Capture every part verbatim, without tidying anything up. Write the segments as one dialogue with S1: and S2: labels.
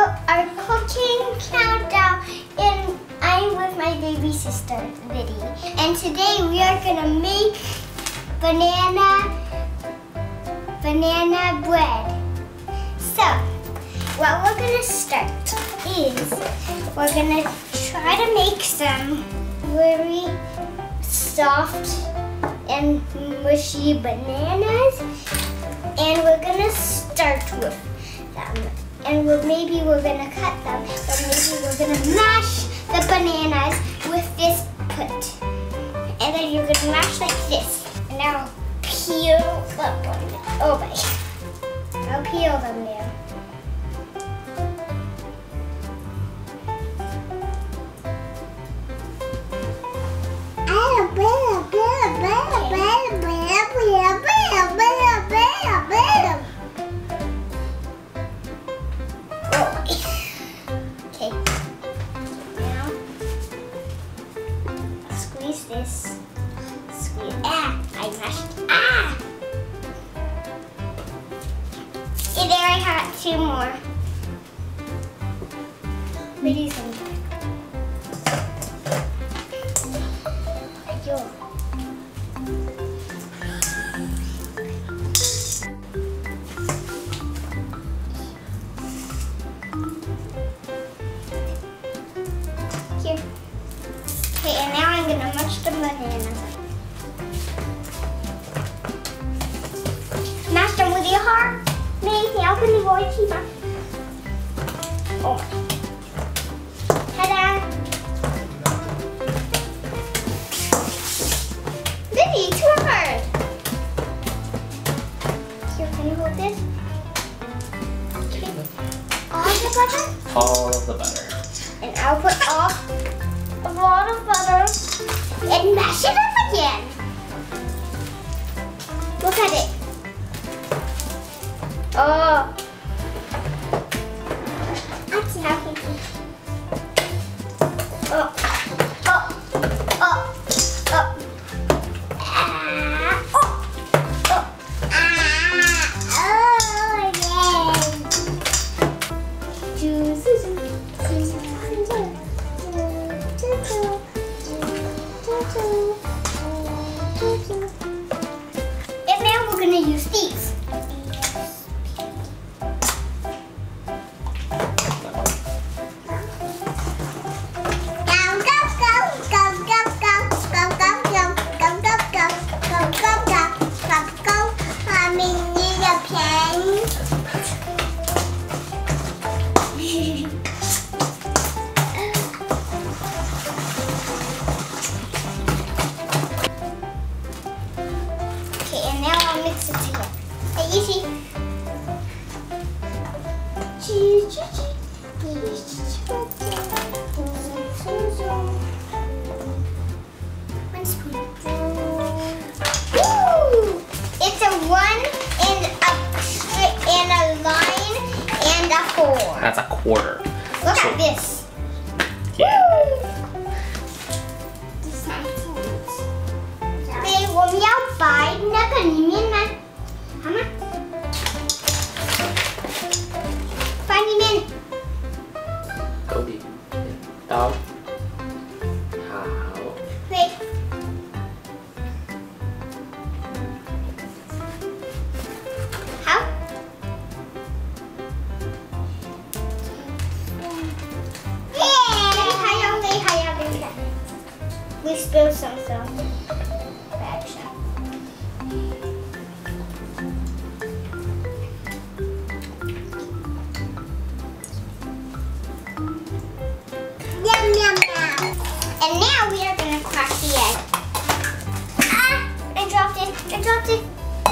S1: our cooking countdown, and I'm with my baby sister, Liddy. And today we are gonna make banana, banana bread. So, what we're gonna start is, we're gonna try to make some very soft and mushy bananas. And we're gonna start with them. And we're, maybe we're gonna cut them, or maybe we're gonna mash the bananas with this put. And then you're gonna mash like this. And now peel the banana. Oh my. I'll peel them now. Okay. Now squeeze this. Squeeze. Ah! I mashed. Ah! And there I have two more. Liddy's in there. Yo. Here. Okay, and now I'm gonna mash the bananas. Mash them with your heart. Maybe I'll put the boy cheaper. Oh. Ta-da! Liddy, too hard. Here, can you hold this? Okay. All the butter?
S2: All of the butter.
S1: And I'll put all a lot of butter and mash it up again. Look at it. Oh. That's how he can. Oh. Oh. Oh. Oh. Ah. Oh. Oh. Ah. Oh, yeah. Juices. And now we're going to use these. Okay, and now I'll mix it together. Hey, easy. Cheese, cheese, cheese. One spoon. Woo! It's a one and a straight and a line and a four.
S2: That's a quarter.
S1: Look at this.
S2: Yeah.
S1: Woo! 对，我们要摆那个里面呢，好吗？摆里面。
S2: Go đi. Đó. Hảo.
S1: 对。好。耶！还要给，还要给。We spilled some stuff. And now we are going to crack the egg. Ah! I dropped it. I dropped it.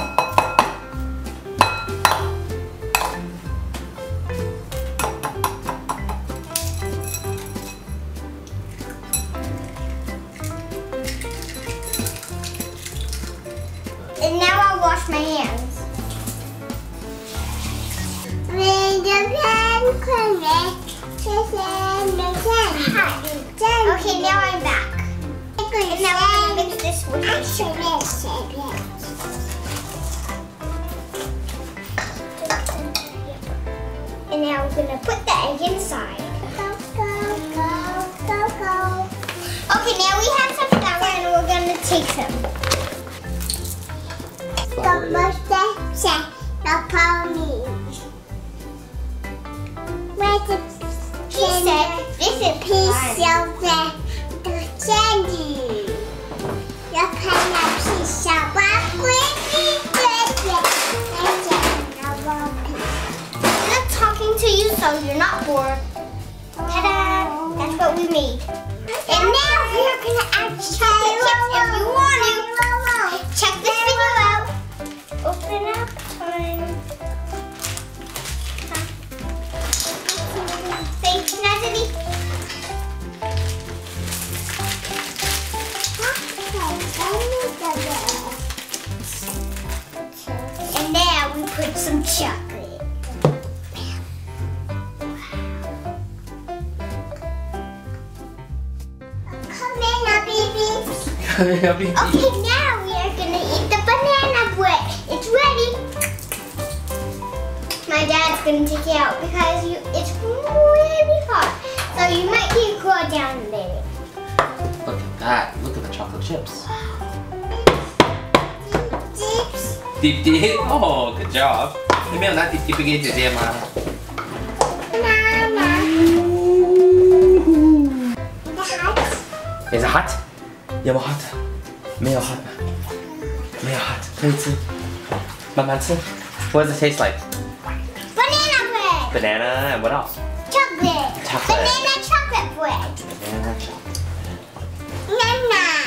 S1: And now I'll wash my hands. Okay, now I'm back. And now I'm going to mix this with the sugar. And now I'm going to put that egg inside. Go, go, go, go, go. Okay, now we have some flour and we're gonna take some.
S2: Flour it in.
S1: She said, this is piece of the candy. The piece of I'm talking to you so you're not bored. Ta-da! That's what we made. And now we are gonna add chocolate chips if you want to. Check this video out. Open up time. Say Natalie. And now we put some chocolate. Come in, babies.
S2: Coming up, baby.
S1: Okay, now we are gonna eat the banana bread. It's ready. My dad's gonna take it out because you, it's really hot. So you might need to cool down a minute.
S2: Look at that. Look at the chocolate chips.
S1: Chips.
S2: Deep dip. Oh, good job. 你没有拿 deep dip 给姐姐吗？
S1: Banana. The hot.
S2: Is it hot? 有没有 hot? 没有 hot 没有 hot 可以吃，慢慢吃。What does it taste like?
S1: Banana bread.
S2: Banana and what else?
S1: Chocolate.
S2: Chocolate.
S1: Banana chocolate bread.
S2: Banana chocolate.
S1: Nana.